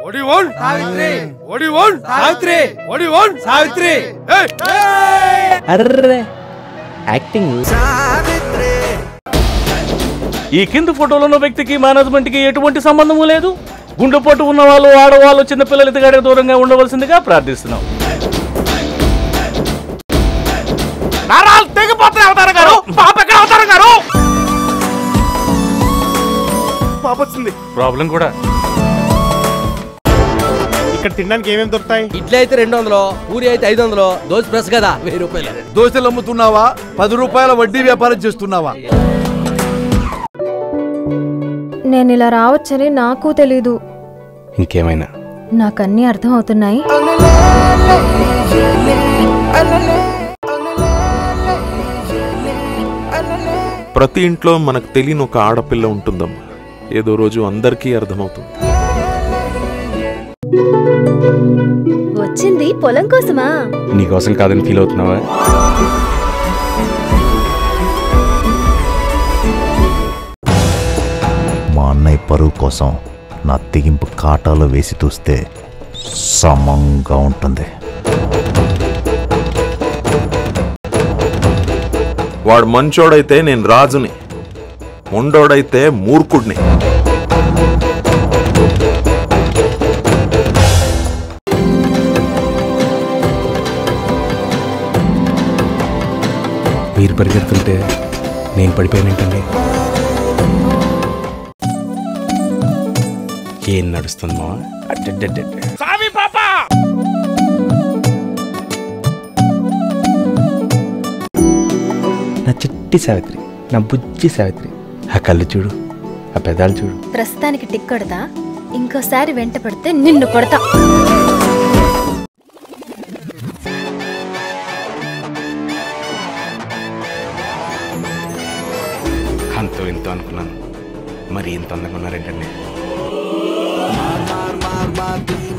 Array acting. ఈ కింది ఫోటోలో ఉన్న వ్యక్తికి మేనేజ్మెంట్ కి ఎటువంటి సంబంధము లేదు. గుండెపోటు ఉన్న వాళ్ళు, ఆడవాళ్ళు, చిన్నపిల్లలు ఎదుగాడే దూరంగా ఉండవలసిందిగా ప్రార్థిస్తున్నాం. ప్రాబ్లం కూడా. ఇక్కడ తినడానికి ఏమేమి దొరుకుతాయి? ఇడ్లీ అయితే 200, పూరి అయితే 500, దోశ ప్రెస్ కదా 1000 రూపాయలు. దోశలు అమ్ముతున్నావా? 10 రూపాయల వడ్డీ వ్యాపారం చేస్తున్నావా? నేను ఇలా రావచ్చని నాకు తెలీదు. ఇంకేమైనా నాకన్నీ అర్థం అవుతున్నాయి. ప్రతి ఇంట్లో మనకు తెలియని ఒక ఆడపిల్ల ఉంటుందమ్మా. ఏదో రోజు అందరికీ అర్థమవుతుంది. వచ్చింది పొలం కోసమా? నీకోసం కాదని ఫీల్ అవుతున్నావా? మా అన్నయ్య పరువు కోసం నా తెగింపు కాటాలో వేసి చూస్తే సమంగా ఉంటుంది. వాడు మంచోడైతే నేను రాజుని, మొండోడైతే మూర్ఖుడిని. మీరు పరిగెడుతుంటే నేను పడిపోయానంటండి. ఏం నడుస్తుంది మా? నా చిట్టి సావిత్రి, నా బుజ్జి సావిత్రి. ఆ కళ్ళు చూడు, ఆ పెదాలు చూడు. ప్రస్తుతానికి టిక్ కొడతా, ఇంకోసారి వెంట పడితే నిన్ను కొడతా. అంతో ఎంతో అనుకున్నాను, మరి ఇంత అందంగా ఉన్నారేంటండి?